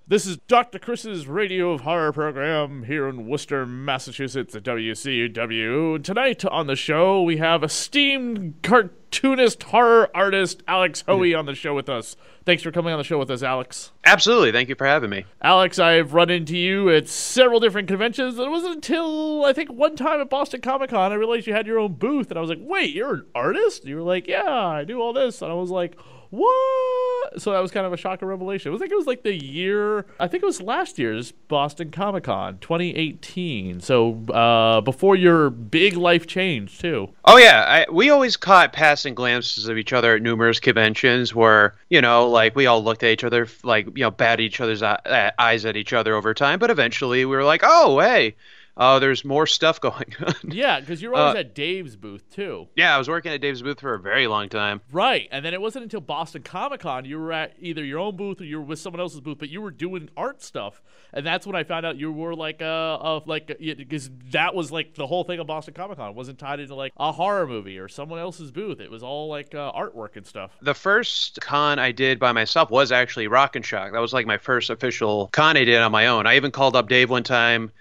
This is Dr. Chris's Radio of Horror program here in Worcester, Massachusetts at WCW. Tonight on the show, we have esteemed cartoonist, horror artist Alex Hoey on the show with us. Thanks for coming on the show with us, Alex. Absolutely. Thank you for having me. Alex, I've run into you at several different conventions. It wasn't until, I think, one time at Boston Comic-Con I realized you had your own booth. And I was like, wait, you're an artist? You were like, yeah, I do all this. And I was like, what? So that was kind of a shock and revelation. It was like the year, I think it was last year's Boston Comic-Con, 2018. So before your big life change, too. Oh, yeah. We always caught passing glimpses of each other at numerous conventions where, like we all looked at each other, batted each other's eyes at each other over time. But eventually we were like, oh, hey. There's more stuff going on. Yeah, because you were always at Dave's booth, too. Yeah, I was working at Dave's booth for a very long time. Right, and then it wasn't until Boston Comic-Con you were at either your own booth or you were with someone else's booth, but you were doing art stuff. And that's when I found out you were because that was like the whole thing of Boston Comic-Con. It wasn't tied into like a horror movie or someone else's booth. It was all like artwork and stuff. The first con I did by myself was actually Rock and Shock. That was like my first official con I did on my own. I even called up Dave one time,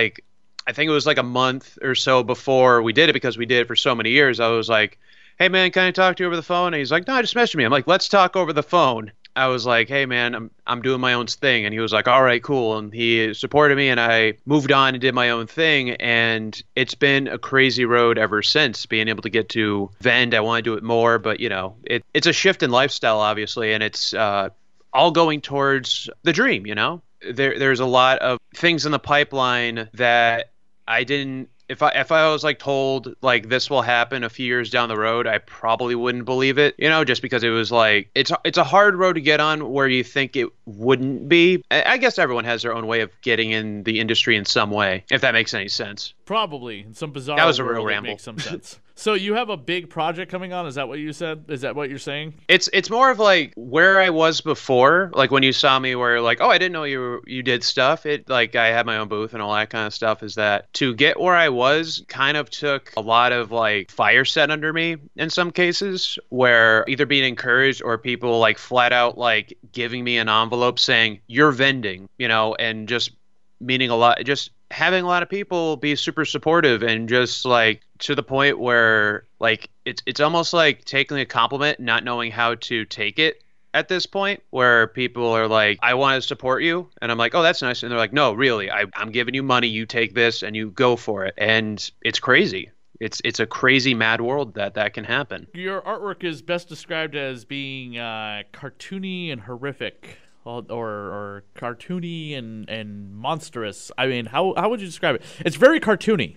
I think it was like a month or so before we did it, because we did it for so many years. I was like, hey, man, can I talk to you over the phone? And he's like, no, just message me. I'm like, let's talk over the phone. I was like, hey, man, I'm doing my own thing. And he was like, all right, cool. And he supported me, and I moved on and did my own thing. And it's been a crazy road ever since, being able to get to vend. I want to do it more. But, it's a shift in lifestyle, obviously. And it's all going towards the dream, There's a lot of things in the pipeline that I didn't. If I was told this will happen a few years down the road, I probably wouldn't believe it. Just because it was it's a hard road to get on where you think it wouldn't be. I guess everyone has their own way of getting in the industry in some way, if that makes any sense. Probably in some bizarre. That was a world, real it ramble. Makes some sense. So you have a big project coming on? Is that what you said? Is that what you're saying? It's more of where I was before, when you saw me, where oh, I didn't know you did stuff. I had my own booth and all that kind of stuff. Is that to get where I was kind of took a lot of fire set under me in some cases, where either being encouraged or people flat out giving me an envelope saying you're vending, and just meaning a lot, just having a lot of people be super supportive, and just to the point where it's almost like taking a compliment, not knowing how to take it at this point, where people are like, I want to support you. And I'm like, oh, that's nice. And they're like, no, really, I'm giving you money. You take this and you go for it. And it's crazy. It's a crazy mad world that can happen. Your artwork is best described as being cartoony and horrific. Or cartoony and monstrous. I mean, how would you describe it? It's very cartoony.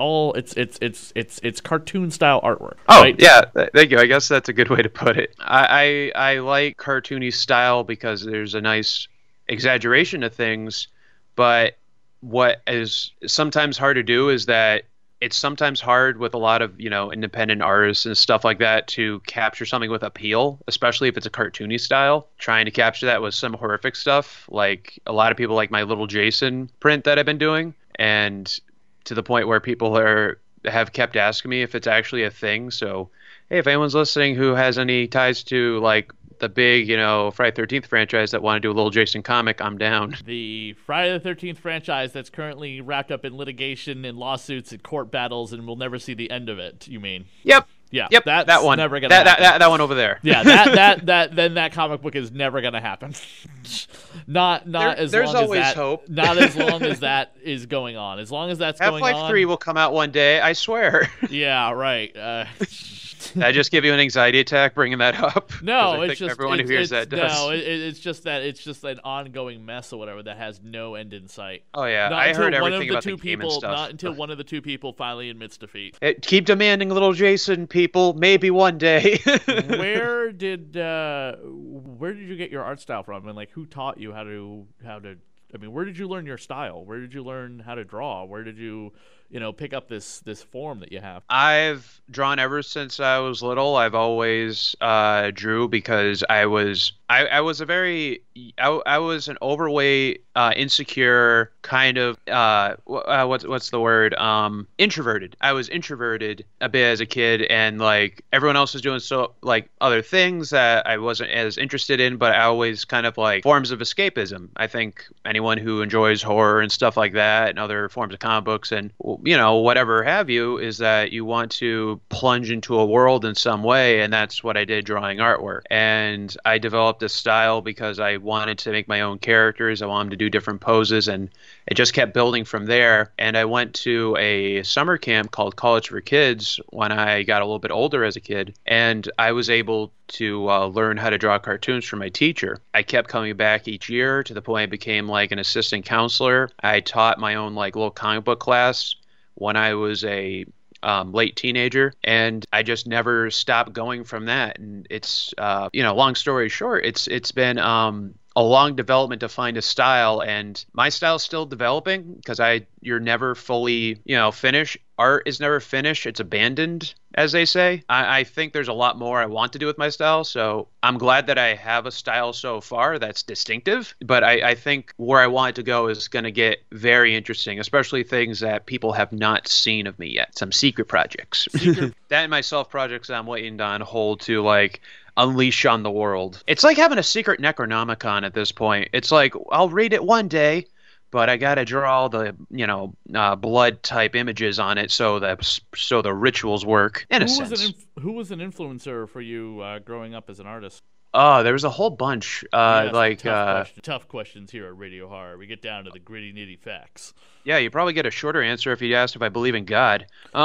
It's cartoon style artwork. Oh, right? Yeah, thank you. I guess that's a good way to put it. I like cartoony style because there's a nice exaggeration of things, but what is sometimes hard to do is that it's sometimes hard with a lot of, independent artists and stuff like that to capture something with appeal, especially if it's a cartoony style. Trying to capture that with some horrific stuff, like a lot of people like my little Jason print that I've been doing, and to the point where people have kept asking me if it's actually a thing. So, hey, if anyone's listening who has any ties to the big, Friday the 13th franchise that want to do a little Jason comic, I'm down. The Friday the 13th franchise that's currently wrapped up in litigation and lawsuits and court battles, and we'll never see the end of it, you mean? Yep. Yeah. Yep. That's that one. Never gonna happen. That one over there. Yeah. Then that comic book is never gonna happen. Not as there's long as always that. hope. Not as long as that is going on. As long as that's going on. Half-Life 3 will come out one day, I swear. Yeah. Right. Did I just give you an anxiety attack bringing that up? No, it's just everyone who hears that does. No, it's just an ongoing mess or whatever that has no end in sight. Oh yeah, I heard everything about the game and stuff. Not until one of the two people finally admits defeat. Keep demanding little Jason, people. Maybe one day. Where did you get your art style from? And who taught you how to? I mean, where did you learn your style? Where did you learn how to draw? Where did you pick up this form that you have? I've drawn ever since I was little. I've always drew because I was a very I was an overweight, insecure kind of what's the word, introverted. I was introverted a bit as a kid, and like everyone else was doing so like other things that I wasn't as interested in, but I always kind of like forms of escapism. I think anyone who enjoys horror and stuff like that and other forms of comic books and whatever have you, is that you want to plunge into a world in some way, and that's what I did drawing artwork. And I developed a style because I wanted to make my own characters. I wanted them to do different poses, and it just kept building from there. And I went to a summer camp called College for Kids when I got a little bit older as a kid, and I was able to learn how to draw cartoons from my teacher. I kept coming back each year to the point I became like an assistant counselor. I taught my own like little comic book class when I was a late teenager, and I just never stopped going from that. And it's long story short, it's been a long development to find a style, and my style's still developing because you're never fully finished. Art is never finished, it's abandoned, as they say. I think there's a lot more I want to do with my style, so I'm glad that I have a style so far that's distinctive, but I think where I want it to go is going to get very interesting, especially things that people have not seen of me yet, some secret projects. That and my self projects I'm waiting on hold to like unleash on the world. It's like having a secret Necronomicon at this point. It's like, I'll read it one day, but I gotta draw all the blood type images on it so the rituals work in a sense. Who was an influencer for you growing up as an artist? Oh, there was a whole bunch. Tough questions here at Radio Horror. We get down to the gritty nitty facts. Yeah, you probably get a shorter answer if you asked if I believe in God.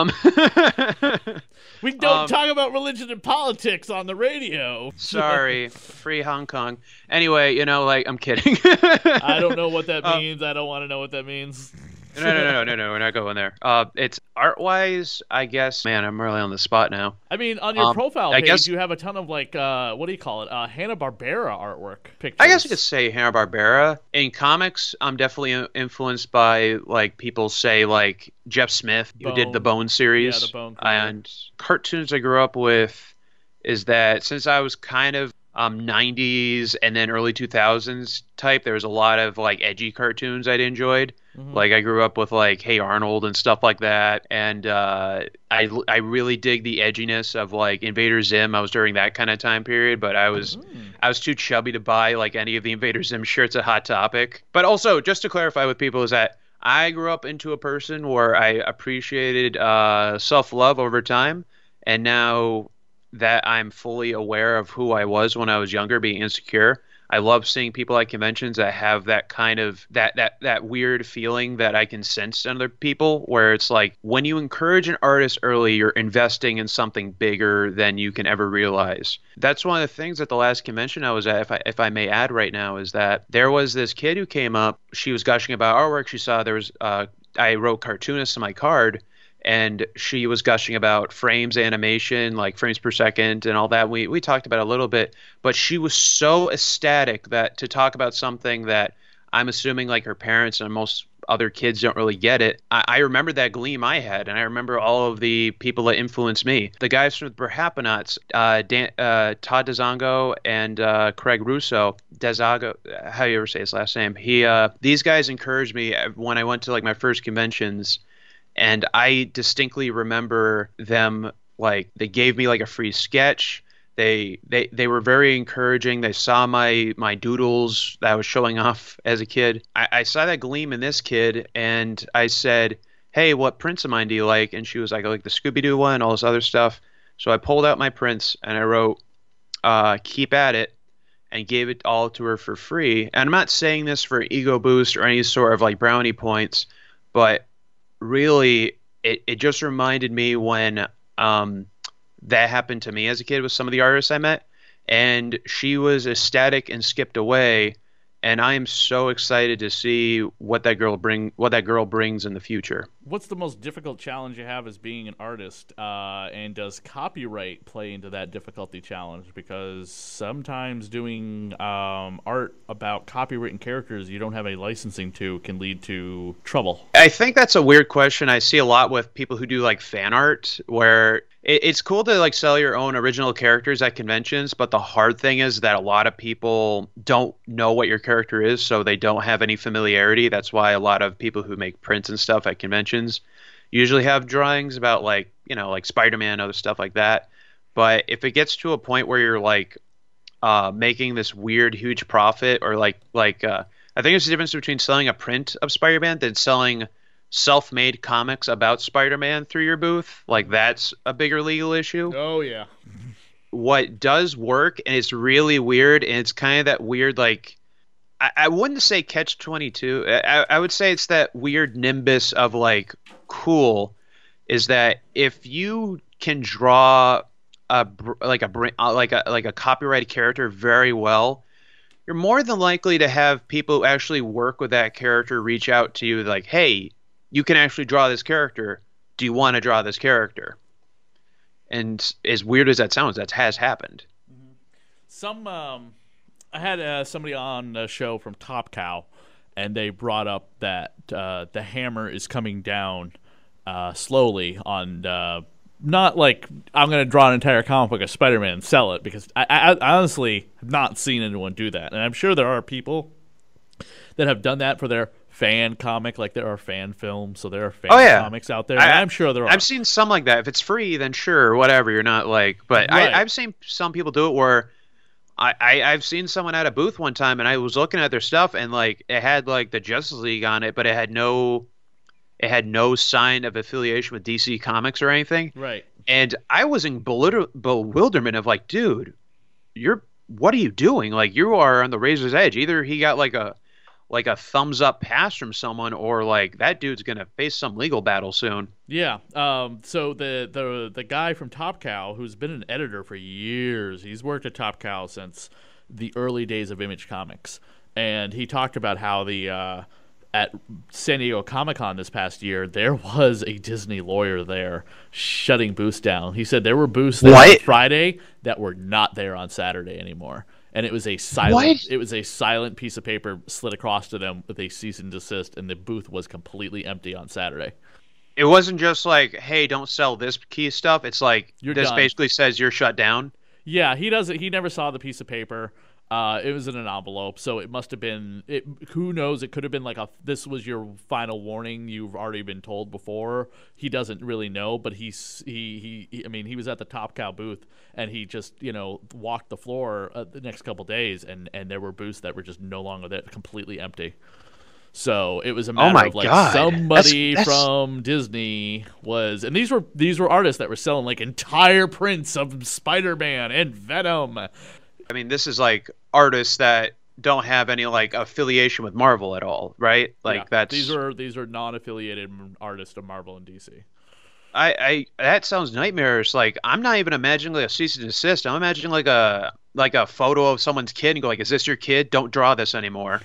We don't talk about religion and politics on the radio. Sorry, free Hong Kong. Anyway, I'm kidding. I don't know what that means. I don't want to know what that means. No, we're not going there. It's art-wise, I guess. Man, I'm really on the spot now. I mean, on your profile page, you have a ton of like, what do you call it? Hanna-Barbera artwork pictures. I guess you could say Hanna-Barbera. In comics, I'm definitely influenced by like people say like Jeff Smith, who did the Bone series. Yeah, the Bone. And cartoons I grew up with is that since I was kind of 90s and then early 2000s type, there was a lot of like edgy cartoons I'd enjoyed. Mm-hmm. Like I grew up with like Hey Arnold and stuff like that, and I really dig the edginess of like Invader Zim. I was during that kind of time period, but I was too chubby to buy like any of the Invader Zim shirts at Hot Topic. But also, just to clarify with people, is that I grew up into a person where I appreciated self-love over time, and now that I'm fully aware of who I was when I was younger, being insecure, I love seeing people at conventions that have that kind of that weird feeling that I can sense in other people, where it's like when you encourage an artist early, you're investing in something bigger than you can ever realize. That's one of the things at the last convention I was at, if I may add right now, is that there was this kid who came up. She was gushing about artwork. She saw there was I wrote cartoonist on my card, and she was gushing about frames, animation, like frames per second and all that. We talked about it a little bit, but she was so ecstatic that to talk about something that I'm assuming like her parents and most other kids don't really get it. I remember that gleam I had, and I remember all of the people that influenced me. The guys from the Berhapanauts, Todd DeZongo and Craig Russo. DeZongo, how do you ever say his last name? These guys encouraged me when I went to like my first conventions. And I distinctly remember them, like, they gave me like a free sketch. They were very encouraging. They saw my doodles that I was showing off as a kid. I saw that gleam in this kid, and I said, hey, what prints of mine do you like? And she was like the Scooby-Doo one, all this other stuff. So I pulled out my prints, and I wrote, keep at it, and gave it all to her for free. And I'm not saying this for ego boost or any sort of like brownie points, but really, it just reminded me when that happened to me as a kid with some of the artists I met, and she was ecstatic and skipped away, and I am so excited to see what that girl brings in the future. What's the most difficult challenge you have as being an artist? And does copyright play into that difficulty challenge? Because sometimes doing art about copywritten characters you don't have any licensing to can lead to trouble. I think that's a weird question. I see a lot with people who do like fan art, where it's cool to like sell your own original characters at conventions, but the hard thing is that a lot of people don't know what your character is, so they don't have any familiarity. That's why a lot of people who make prints and stuff at conventions usually have drawings about like, like Spider-Man, other stuff like that. But if it gets to a point where you're like making this weird huge profit, or I think there's a difference between selling a print of Spider-Man than selling self-made comics about Spider-Man through your booth. Like, that's a bigger legal issue. Oh yeah. What does work, and it's really weird, and it's kind of that weird, like, I wouldn't say catch-22. I would say it's that weird nimbus of like cool, is that if you can draw like a copyrighted character very well, you're more than likely to have people who actually work with that character reach out to you like, hey, you can actually draw this character. Do you want to draw this character? And as weird as that sounds, that has happened. I had somebody on the show from Top Cow, and they brought up that the hammer is coming down slowly on not like I'm going to draw an entire comic book of Spider-Man and sell it, because I honestly have not seen anyone do that. And I'm sure there are people that have done that for their fan comic, like there are fan films, so there are fan comics out there. I'm sure there are. I've seen some like that. If it's free, then sure, whatever. You're not like, but right. I've seen some people do it where I've seen someone at a booth one time, and I was looking at their stuff, and like it had like the Justice League on it, but it had no sign of affiliation with DC Comics or anything. Right. And I was in bewilderment of like, dude, what are you doing? Like, you are on the razor's edge. Either he got like a thumbs up pass from someone, or like that dude's gonna face some legal battle soon. Yeah. So the guy from Top Cow, who's been an editor for years, he's worked at Top Cow since the early days of Image Comics, and he talked about how the at San Diego Comic-Con this past year, there was a Disney lawyer there shutting booths down. He said there were booths there on Friday that were not there on Saturday anymore. And it was a silent piece of paper slid across to them with a cease and desist, and the booth was completely empty on Saturday. It wasn't just like, hey, don't sell this key stuff. It's like, this done. basically says you're shut down. Yeah, he never saw the piece of paper. It was in an envelope, so it must have been. Who knows? It could have been like this was your final warning. You've already been told before. He doesn't really know, but he was at the Top Cow booth, and he just walked the floor the next couple days, and there were booths that were just no longer there, completely empty. So it was a matter of like somebody from Disney was, and these were artists that were selling like entire prints of Spider-Man and Venom. I mean, this is like artists that don't have any like affiliation with Marvel at all, right? Like these are non-affiliated artists of Marvel and DC. That sounds nightmarish. Like, I'm not even imagining like a cease and desist. I'm imagining like a photo of someone's kid and go like, "Is this your kid? Don't draw this anymore."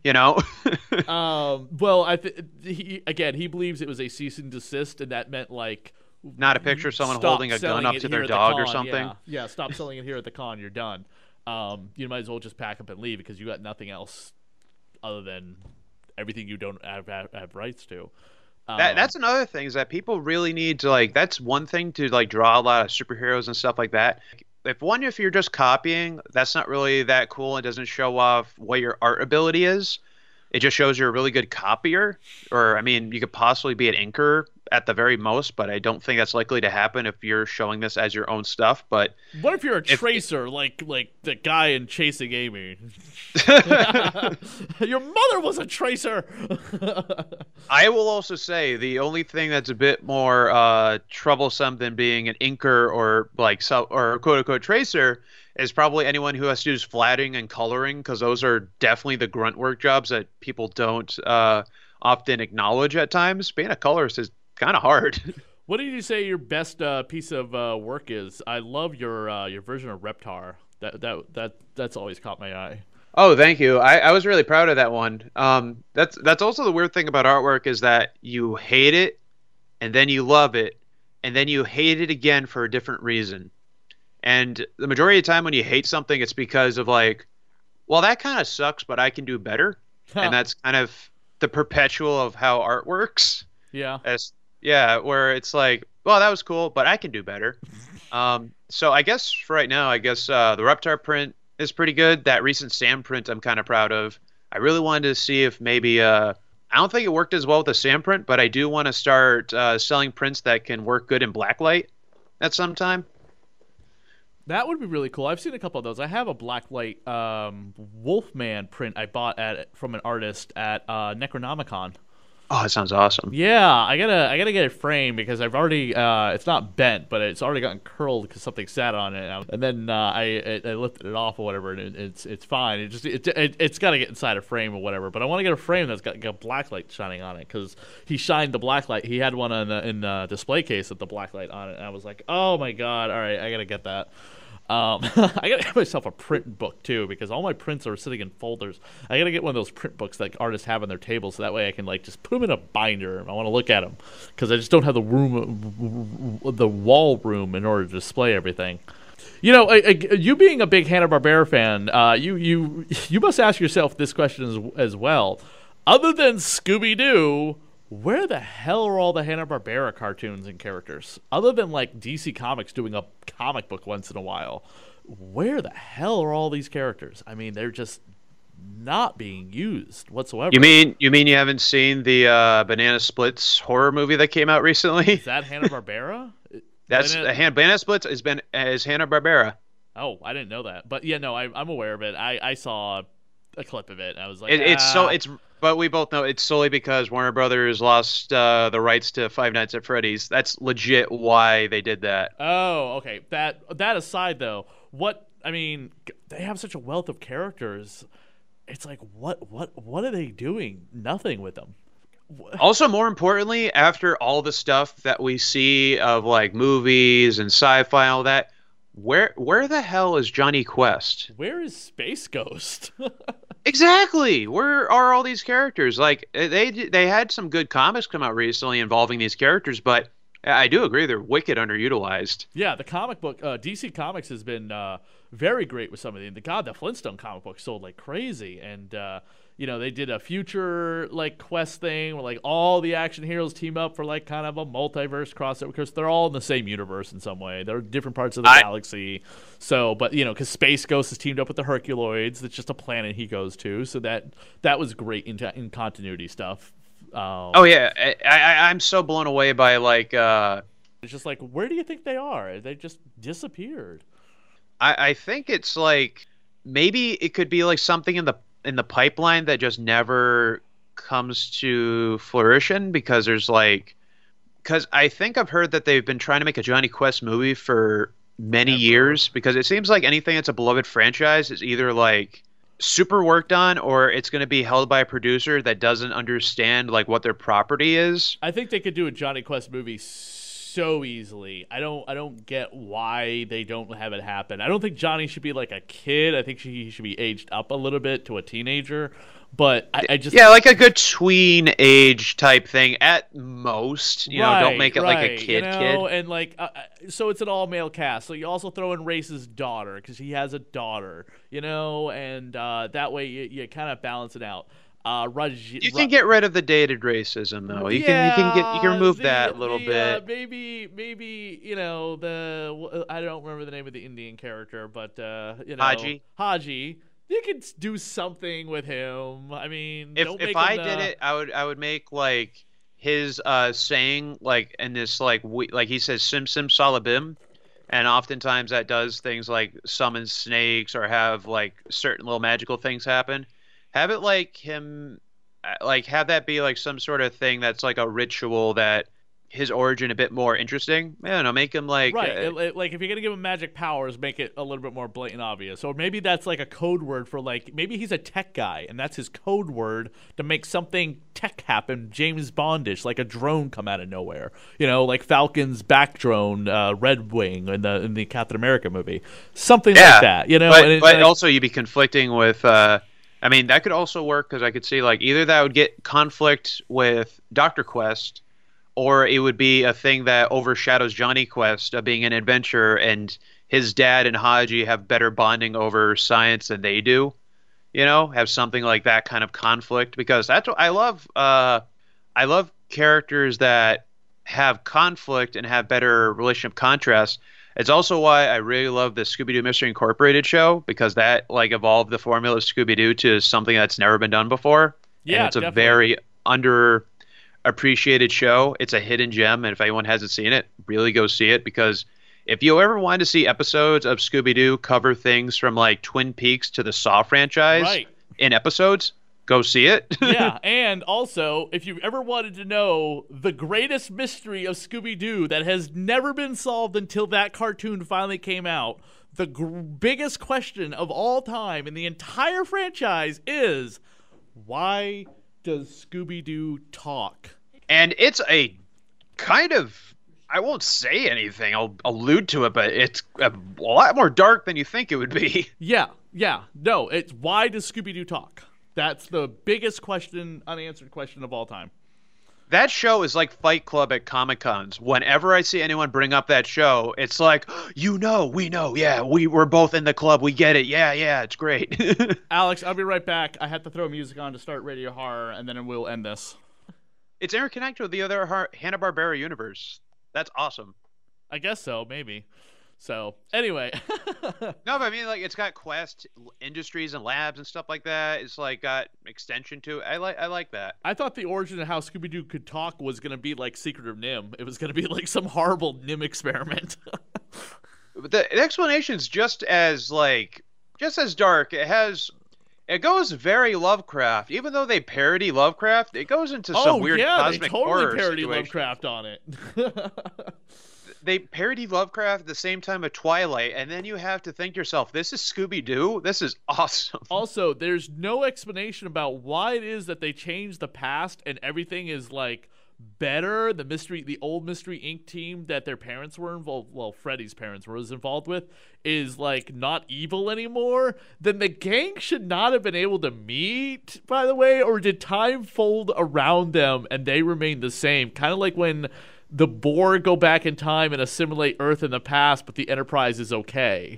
Well, he believes it was a cease and desist, and that meant like not a picture of someone holding a gun up to their dog or something. Yeah, stop selling it here at the con. You're done. You might as well just pack up and leave because you got nothing else other than everything you don't have rights to. That's another thing, is that people really need to like. That's one thing to like draw a lot of superheroes and stuff like that. If you're just copying, that's not really that cool. It doesn't show off what your art ability is. It just shows you're a really good copier. Or, I mean, you could possibly be an inker at the very most, but I don't think that's likely to happen if you're showing this as your own stuff. But what if you're a tracer, like the guy in Chasing Amy? Your mother was a tracer. I will also say the only thing that's a bit more troublesome than being an inker or or quote unquote tracer is probably anyone who has to do flatting and coloring, because those are definitely the grunt work jobs that people don't often acknowledge at times. Being a colorist is kind of hard. What did you say your best piece of work is? I love your version of Reptar. That's always caught my eye. Oh, thank you. I was really proud of that one. That's also the weird thing about artwork is that you hate it and then you love it and then you hate it again for a different reason. And the majority of the time when you hate something, it's because of like, well, that kind of sucks, but I can do better. And that's kind of the perpetual of how art works. Yeah. As yeah, where it's like, well, that was cool, but I can do better. So I guess for right now, I guess the Reptar print is pretty good. That recent Sam print, I'm kind of proud of. I really wanted to see if maybe I don't think it worked as well with the Sam print, but I do want to start selling prints that can work good in blacklight at some time. That would be really cool. I've seen a couple of those. I have a blacklight Wolfman print I bought from an artist at Necronomicon. Oh, that sounds awesome. Yeah, I gotta get it framed because I've already it's not bent, but it's already gotten curled because something sat on it, and then I lifted it off or whatever, and it's fine. It's got to get inside a frame or whatever. But I want to get a frame that's got black light shining on it because he shined the black light. He had one in the display case with the black light on it, and I was like, oh my god, all right, I gotta get that. I gotta get myself a print book too because all my prints are sitting in folders. I gotta get one of those print books that artists have on their table so that way I can like just put them in a binder and I want to look at them because I just don't have the wall room in order to display everything. You know, you being a big Hanna-Barbera fan, you must ask yourself this question as well. Other than Scooby-Doo, where the hell are all the Hanna-Barbera cartoons and characters? Other than like DC Comics doing a comic book once in a while, where the hell are all these characters? I mean, they're just not being used whatsoever. You mean you haven't seen the Banana Splits horror movie that came out recently? Is that Hanna-Barbera? That's Banana Splits is Hanna-Barbera. Oh, I didn't know that. But yeah, no, I'm aware of it. I saw a clip of it and I was like, but we both know it's solely because Warner Brothers lost the rights to Five Nights at Freddy's. That's legit why they did that. Oh, okay. That aside though, they have such a wealth of characters. It's like what are they doing? Nothing with them. Also, more importantly, after all the stuff that we see of like movies and sci-fi and all that, where the hell is Johnny Quest? Where is Space Ghost? Exactly. Where are all these characters? Like they had some good comics come out recently involving these characters, but I do agree they're wicked underutilized. Yeah, the comic book DC Comics has been very great with some of the Flintstone comic book sold like crazy, and they did a future like quest thing where like all the action heroes team up for like kind of a multiverse crossover because they're all in the same universe in some way. They're different parts of the galaxy. So, but because Space Ghost is teamed up with the Herculoids, it's just a planet he goes to. So that was great in continuity stuff. Oh yeah, I'm so blown away by like. It's just like, where do you think they are? They just disappeared. I think it's like maybe it could be like something in the pipeline that just never comes to fruition because I think I've heard that they've been trying to make a Johnny Quest movie for many years because it seems like anything that's a beloved franchise is either like super worked on or it's going to be held by a producer that doesn't understand like what their property is. I think they could do a Johnny Quest movie so easily. I don't get why they don't have it happen. I don't think Johnny should be like a kid. I think he should be aged up a little bit to a teenager. But I just like a good tween age type thing at most. Don't make it like a kid. And like so it's an all male cast. So you also throw in Race's daughter because he has a daughter. And that way you kind of balance it out. You can get rid of the dated racism though. You can remove that a little bit. Maybe I don't remember the name of the Indian character, but Haji. You could do something with him. I mean, if I did it, I would make like his saying like in this like he says sim sim salabim, and oftentimes that does things like summon snakes or have like certain little magical things happen. Have it like him, like have that be like some sort of thing that's like a ritual that his origin a bit more interesting. I don't know, make him like like if you're gonna give him magic powers, make it a little bit more blatant obvious. Or maybe that's like a code word for like maybe he's a tech guy and that's his code word to make something tech happen, James Bondish, like a drone come out of nowhere. Like Falcon's back drone, Red Wing in the Captain America movie, something like that. But also you'd be conflicting with. I mean, that could also work because I could see like either that would get conflict with Dr. Quest, or it would be a thing that overshadows Johnny Quest being an adventurer, and his dad and Haji have better bonding over science than they do. You know, have something like that kind of conflict because that's what I love. I love characters that have conflict and have better relationship contrast. It's also why I really love the Scooby-Doo Mystery Incorporated show because that like evolved the formula of Scooby-Doo to something that's never been done before. Yeah, and it's definitely. a very underappreciated show. It's a hidden gem, and if anyone hasn't seen it, really go see it because if you ever wanted to see episodes of Scooby-Doo cover things from like Twin Peaks to the Saw franchise Right. in episodes, go see it. Yeah, and also, if you ever wanted to know the greatest mystery of Scooby-Doo that has never been solved until that cartoon finally came out, the biggest question of all time in the entire franchise is, why does Scooby-Doo talk? And it's a kind of, I won't say anything, I'll allude to it, but it's a lot more dark than you think it would be. Yeah. No, it's why does Scooby-Doo talk? That's the biggest question, unanswered question of all time. That show is like Fight Club at Comic Cons. Whenever I see anyone bring up that show, it's like, we know, yeah, we're both in the club, we get it, yeah, it's great. Alex, I'll be right back. I have to throw music on to start Radio Horror, and then we'll end this. It's interconnected with the other Hanna-Barbera universe. That's awesome. I guess so, maybe. So, anyway. No, but I mean, like, it's got Quest Industries and labs and stuff like that. It's like got extension to it. I like that. I thought the origin of how Scooby-Doo could talk was going to be like Secret of Nim. It was going to be like some horrible Nim experiment. But the explanation's just as dark. It goes very Lovecraft. Even though they parody Lovecraft, it goes into some weird cosmic horror they totally parody situation. Lovecraft on it. They parody Lovecraft at the same time of Twilight, and then you have to think to yourself, this is Scooby-Doo? This is awesome. Also, there's no explanation about why it is that they changed the past and everything is like better. The old Mystery Inc. team that their parents were involved, well, Freddy's parents was involved with, is like not evil anymore. Then the gang should not have been able to meet, by the way, or did time fold around them and they remain the same? Kind of like when the Borg go back in time and assimilate Earth in the past, but the Enterprise is okay.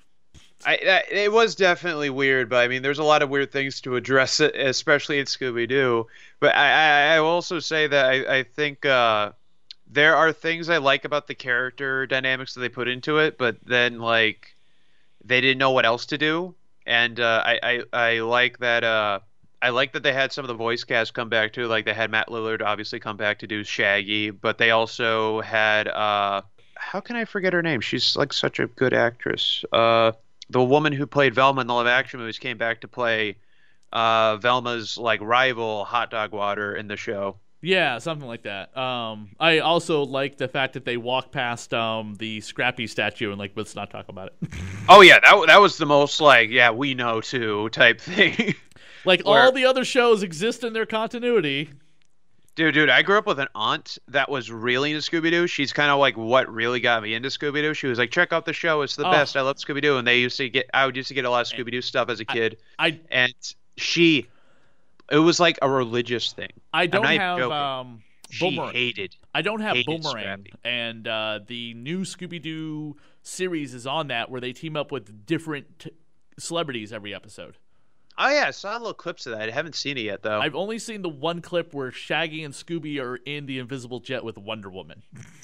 It was definitely weird, but I mean, there's a lot of weird things to address it, especially in Scooby-Doo. But I will also say that I think there are things I like about the character dynamics that they put into it, but then like they didn't know what else to do, and I like that. I like that they had some of the voice cast come back too. Like they had Matt Lillard obviously come back to do Shaggy, but they also had how can I forget her name? She's like such a good actress. The woman who played Velma in the live action movies came back to play Velma's like rival, Hot Dog Water, in the show. Yeah, something like that. I also like the fact that they walk past the Scrappy statue and like, let's not talk about it. Oh yeah, that was the most like, yeah, we know too type thing. Like all the other shows exist in their continuity. Dude, I grew up with an aunt that was really into Scooby-Doo. She's kind of like what really got me into Scooby-Doo. She was like, check out the show. It's the best. I love Scooby-Doo. And I would used to get a lot of Scooby-Doo stuff as a kid. It was like a religious thing. I don't have Boomerang. I don't have hated Boomerang. Scrappy. And the new Scooby-Doo series is on that where they team up with different celebrities every episode. Oh, yeah. I saw little clips of that. I haven't seen it yet, though. I've only seen the one clip where Shaggy and Scooby are in the invisible jet with Wonder Woman.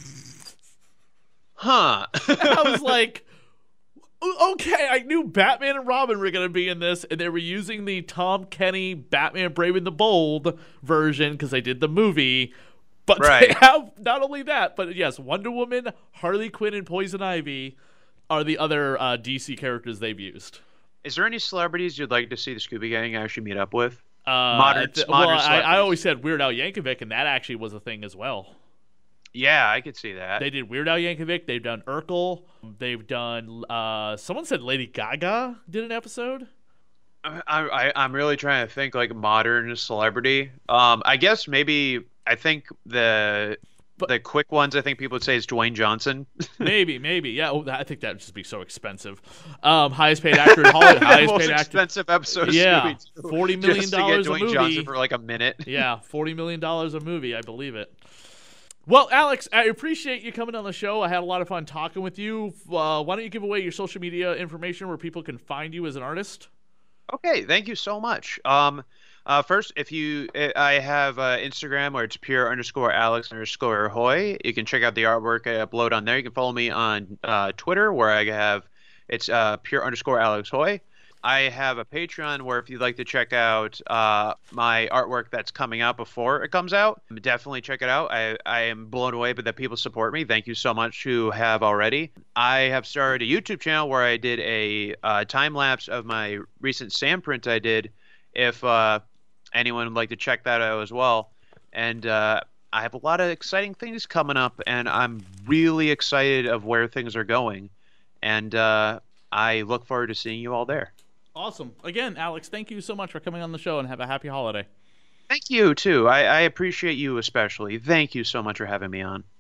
Huh. And I was like, okay, I knew Batman and Robin were going to be in this, and they were using the Tom Kenny Batman Brave and the Bold version because they did the movie. But They have not only that, but yes, Wonder Woman, Harley Quinn, and Poison Ivy are the other DC characters they've used. Is there any celebrities you'd like to see the Scooby Gang actually meet up with? Modern I always said Weird Al Yankovic, and that actually was a thing as well. Yeah, I could see that. They did Weird Al Yankovic. They've done Urkel. They've done. Someone said Lady Gaga did an episode. I'm really trying to think like modern celebrity. I guess maybe I think the the quick ones I think people would say is Dwayne Johnson. Maybe. Yeah. Oh, I think that would just be so expensive. Highest paid actor in Hollywood. Highest Most paid actor. expensive episode of Yeah, Scooby-Doo. $40 million Just to get a Dwayne movie. Johnson for like a minute. Yeah, $40 million a movie. I believe it. Well, Alex, I appreciate you coming on the show. I had a lot of fun talking with you. Why don't you give away your social media information where people can find you as an artist? Okay, thank you so much. First, I have Instagram where it's pure_Alex_Hoy. You can check out the artwork I upload on there. You can follow me on Twitter where it's pure_Alex Hoy. I have a Patreon where if you'd like to check out my artwork that's coming out before it comes out, definitely check it out. I am blown away by that people support me. Thank you so much who have already. I have started a YouTube channel where I did a time lapse of my recent sand print I did. If anyone would like to check that out as well. And I have a lot of exciting things coming up, and I'm really excited of where things are going. And I look forward to seeing you all there. Awesome. Again, Alex, thank you so much for coming on the show, and have a happy holiday. Thank you, too. I appreciate you especially. Thank you so much for having me on.